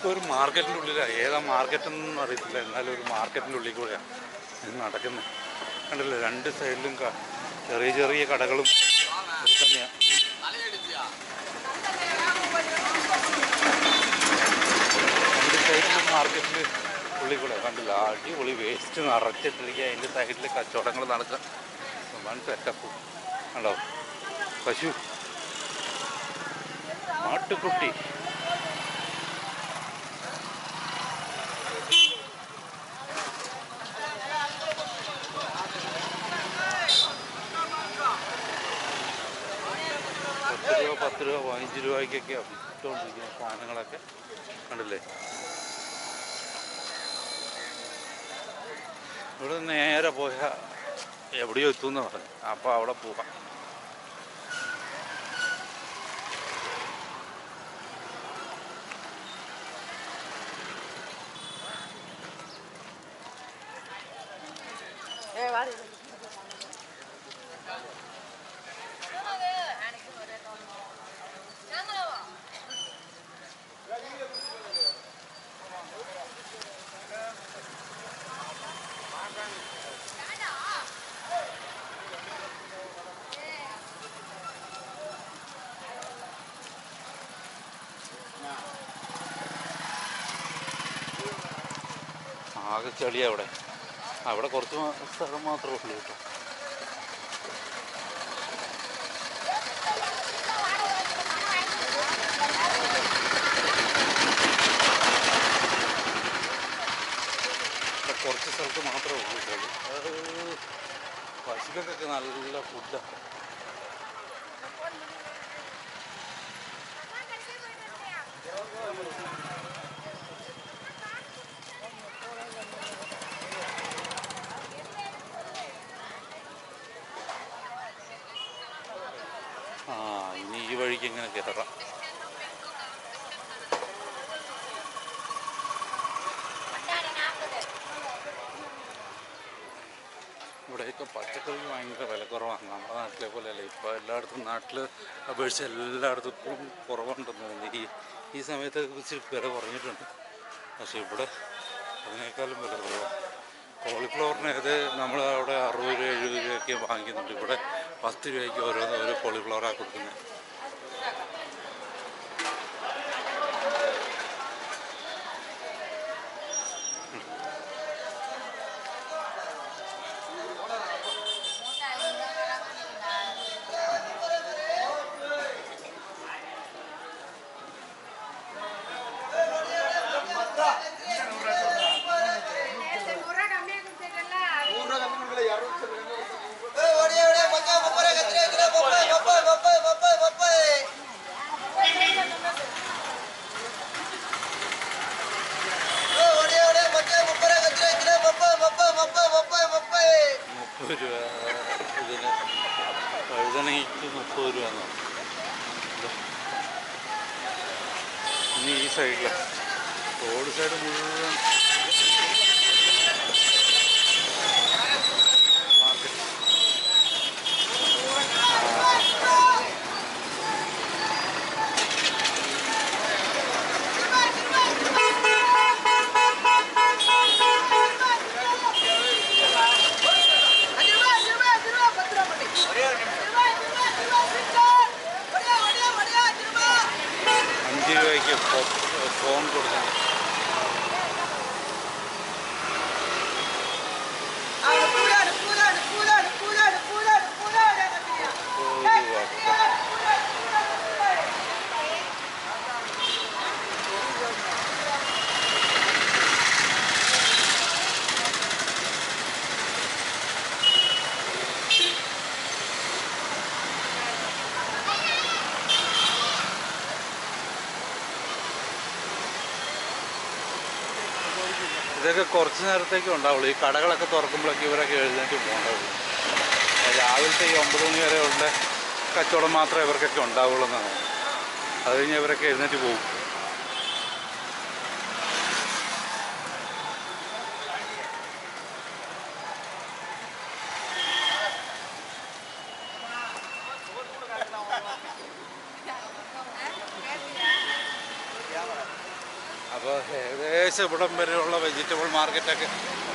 ഒരു മാർക്കറ്റിൻ്റെ ഉള്ളിലാണ്. ഏതാ മാർക്കറ്റെന്നൊന്നും അറിയത്തില്ല, എന്നാലും ഒരു മാർക്കറ്റിൻ്റെ ഉള്ളിൽ കൂടെയാണ് ഇത് നടക്കുന്നത്. കണ്ടില്ലേ, രണ്ട് സൈഡിലും ചെറിയ ചെറിയ കടകളും തന്നെയാണ്. രണ്ട് സൈഡിലും മാർക്കറ്റിൽ ഉള്ളിൽ കൂടെ കണ്ടില്ല, അടിപൊളി വേസ്റ്റ് നിറച്ചിട്ടിരിക്കുക. അതിൻ്റെ സൈഡിൽ കച്ചവടങ്ങൾ നടക്കുക. വൺ സെറ്റപ്പ് കണ്ടോ, പശു, മാട്ടുക്കുട്ടി. രൂപ 10 രൂപ 15 രൂപയ്ക്കൊക്കെയാണ് വിറ്റുകൊണ്ടിരിക്കുന്ന സാധനങ്ങളൊക്കെ കണ്ടില്ലേ. ഇവിടെ നേരെ പോയാൽ എവിടെയോ എത്തുമെന്ന് പറഞ്ഞു. അപ്പോൾ അവിടെ പോകാം. ആകെ ചെളിയാണ് അവിടെ കുറച്ച് സ്ഥലം മാത്രമേ ഉള്ളൂ കേട്ടോ. കുറച്ച് സ്ഥലത്ത് മാത്രമേ ഉള്ളൂ ചെളി. പശുക്കൾക്കൊക്കെ നല്ല ഫുഡാണ്. ഇനി ഈ വഴിക്ക് എങ്ങനെ കയറാം. ഇവിടെയൊക്കെ പച്ചക്കറിക്ക് ഭയങ്കര വിലക്കുറവാണ്. നമ്മുടെ നാട്ടിലെ പോലെയല്ല. ഇപ്പോൾ എല്ലായിടത്തും, നാട്ടിൽ അപേക്ഷിച്ച് എല്ലായിടത്തും ഇപ്പോഴും കുറവുണ്ടെന്ന് തോന്നുന്നു. ഈ സമയത്ത് ഇച്ചിരി വില കുറഞ്ഞിട്ടുണ്ട്. പക്ഷേ ഇവിടെ അതിനേക്കാളും വില കുറവാണ്. കോളിഫ്ലവറിന് നമ്മൾ അവിടെ 60 രൂപ 70 രൂപയൊക്കെ വാങ്ങിക്കുന്നുണ്ട്. ഇവിടെ 10 രൂപയ്ക്ക് ഓരോ കോളിഫ്ലവറാണ് കൊടുക്കുന്നത്. ഇതിന് വഴുതനയ്ക്ക് 30 രൂപ എന്നാണ്. ഇനി ഈ സൈഡിൽ റോഡ് സൈഡ് മുഴുവൻ മാർക്കറ്റ്. ഫോൺ കൊടുക്കണം. ഇതൊക്കെ കുറച്ച് നേരത്തേക്ക് ഉണ്ടാവുള്ളൂ. ഈ കടകളൊക്കെ തുറക്കുമ്പോഴൊക്കെ ഇവരൊക്കെ എഴുന്നേറ്റ് പോകേണ്ടതുള്ളൂ. രാവിലത്തെ ഈ 9 മണി വരെ ഉള്ള കച്ചവടം മാത്രമേ ഇവർക്കൊക്കെ ഉണ്ടാവുള്ളൂ എന്നാണ്. അത് കഴിഞ്ഞ് ഇവരൊക്കെ എഴുന്നേറ്റ് പോകും. അപ്പോൾ ഏകദേശം ഇവിടം വരെയുള്ള വെജിറ്റബിൾ മാർക്കറ്റൊക്കെ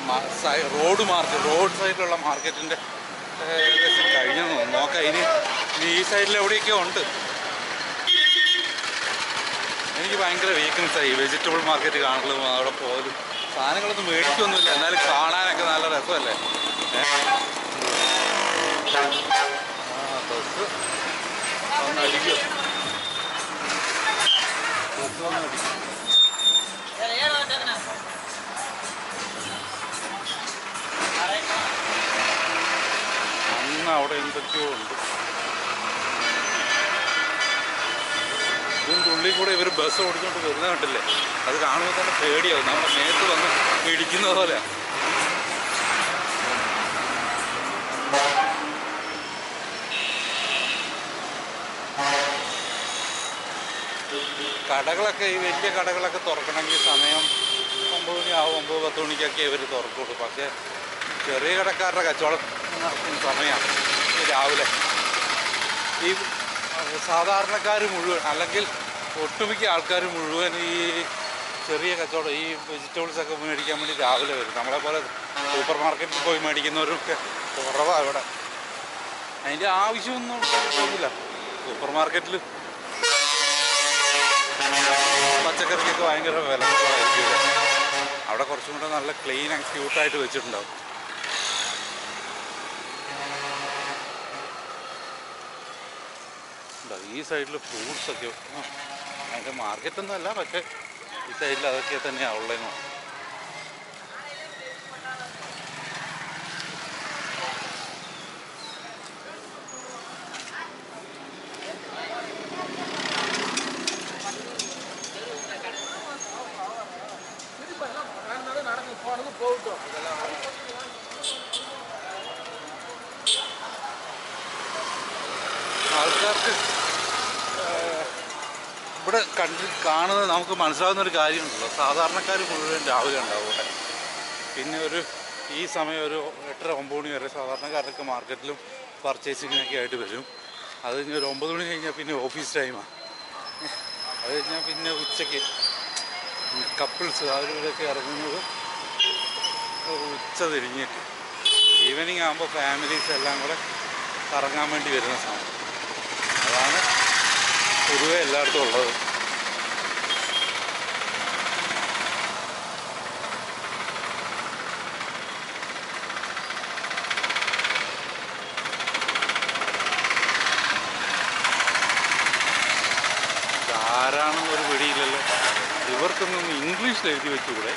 റോഡ് സൈഡിലുള്ള മാർക്കറ്റിൻ്റെ ഏകദേശം കഴിഞ്ഞെന്ന് തോന്നുന്നു. നോക്കാം ഇനി ഈ സൈഡിൽ എവിടെയൊക്കെ ഉണ്ട്. എനിക്ക് ഭയങ്കര വീക്ക്നെസ്സായി വെജിറ്റബിൾ മാർക്കറ്റ് കാണലും അവിടെ പോകലും. സാധനങ്ങളൊന്നും മേടിക്കൊന്നുമില്ല, എന്നാലും കാണാനൊക്കെ നല്ല രസമല്ലേ. ബസ് ഒന്നടിക്കും, ബസ് ഒന്നടിക്കും. അന്ന് അവിടെ എന്തൊക്കെയോ ഉണ്ട്. ഇതിൻ്റെ ഉള്ളിൽ കൂടെ ഇവർ ബസ് ഓടിച്ചുകൊണ്ട് വരുന്ന കണ്ടില്ലേ, അത് കാണുമ്പോൾ തന്നെ പേടിയാവും. നമ്മുടെ മേത്ത് വന്ന് ഇടിക്കുന്ന പോലെ. കടകളൊക്കെ ഈ വലിയ കടകളൊക്കെ തുറക്കണമെങ്കിൽ സമയം 9 മണിയാവും, 9-10 മണിക്കൊക്കെ ഇവർ തുറക്കുള്ളൂ. പക്ഷേ ചെറിയ കടക്കാരുടെ കച്ചവടം നടക്കുന്ന സമയമാണ് രാവിലെ. ഈ സാധാരണക്കാർ മുഴുവൻ, അല്ലെങ്കിൽ ഒട്ടുമിക്ക ആൾക്കാർ മുഴുവൻ ഈ ചെറിയ കച്ചവടം, ഈ വെജിറ്റബിൾസൊക്കെ മേടിക്കാൻ വേണ്ടി രാവിലെ വരും. നമ്മളെപ്പോലെ സൂപ്പർ മാർക്കറ്റിൽ പോയി മേടിക്കുന്നവരൊക്കെ കുറവാണ് ഇവിടെ. അതിൻ്റെ ആവശ്യമൊന്നും തോന്നില്ല. സൂപ്പർ മാർക്കറ്റിൽ പച്ചക്കറിക്കൊക്കെ ഭയങ്കര വില കുറവായിരിക്കും. അവിടെ കുറച്ചും കൂടെ നല്ല ക്ലീൻ ആൻഡ് ക്യൂട്ടായിട്ട് വെച്ചിട്ടുണ്ടാവും. ഈ സൈഡിൽ ഫ്രൂട്ട്സൊക്കെ, അതിൻ്റെ മാർക്കറ്റൊന്നും അല്ല, പക്ഷേ ഈ സൈഡിൽ അതൊക്കെ തന്നെയാണ് ഉള്ളതെന്ന്. ആൾക്കാർക്ക് ഇവിടെ കാണുന്നത് നമുക്ക് മനസ്സിലാവുന്നൊരു കാര്യമുണ്ടല്ലോ, സാധാരണക്കാർ മുഴുവൻ രാവിലെ ഉണ്ടാവും ഇവിടെ. പിന്നെ ഈ സമയം ഒരു 8-9 മണി വരെ സാധാരണക്കാരൊക്കെ മാർക്കറ്റിലും പർച്ചേസിങ്ങിനൊക്കെ ആയിട്ട് വരും. അത് കഴിഞ്ഞ് ഒരു 9 മണി കഴിഞ്ഞാൽ പിന്നെ ഓഫീസ് ടൈമാണ്. അത് കഴിഞ്ഞാൽ പിന്നെ ഉച്ചയ്ക്ക് കപ്പിൾസ് അവരൊക്കെ ഇറങ്ങുന്നത് ഉച്ച തിരിഞ്ഞിട്ട്. ഈവനിങ് ആകുമ്പോൾ ഫാമിലീസ് എല്ലാം കൂടെ കറങ്ങാൻ വേണ്ടി വരുന്ന സമയം. അതാണ് പൊതുവെ എല്ലായിടത്തും ഉള്ളത്. ആരാണെന്ന് ഒരു പിടിയില്ലല്ലോ. ഇവർക്കൊന്നും ഇംഗ്ലീഷിൽ എഴുതി വെച്ചുകൂടെ?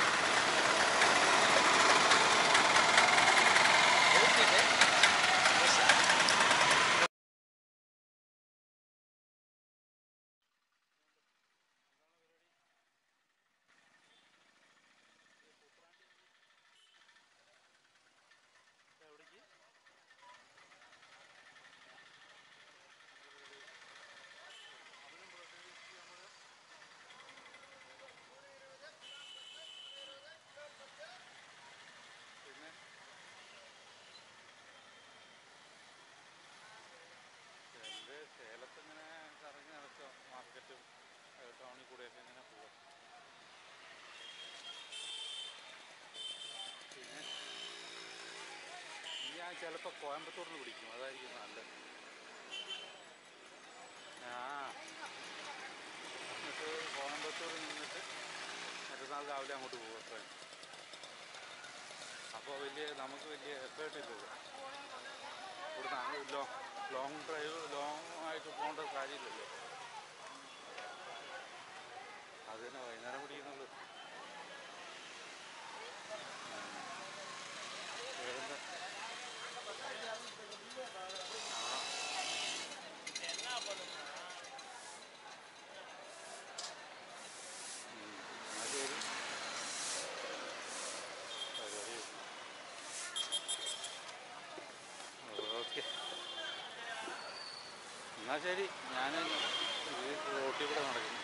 സേലത്തിങ്ങനെ കറങ്ങി നടക്കുക, മാർക്കറ്റും ടൗണിൽ കൂടെയൊക്കെ ഇങ്ങനെ പോവാം. പിന്നെ ഞാൻ ചിലപ്പോൾ കോയമ്പത്തൂരിന് പിടിക്കും, അതായിരിക്കും നല്ലത്. എന്നിട്ട് കോയമ്പത്തൂരിൽ നിന്നിട്ട് മറ്റന്നാൾ രാവിലെ അങ്ങോട്ട് പോകും ട്രെയിൻ. അപ്പോൾ നമുക്ക് വലിയ എഫേർട്ട് ഇല്ലല്ലോ. ഇവിടുന്ന് ലോങ് ആയിട്ട് പോകേണ്ട കാര്യമില്ലല്ലോ. അത് തന്നെ വൈകുന്നേരം പിടിക്കുന്നുള്ളൂ. ഓക്കെ, എന്നാൽ ശരി. ഞാൻ റോട്ടിൽ കൂടെ നടക്കുന്നു.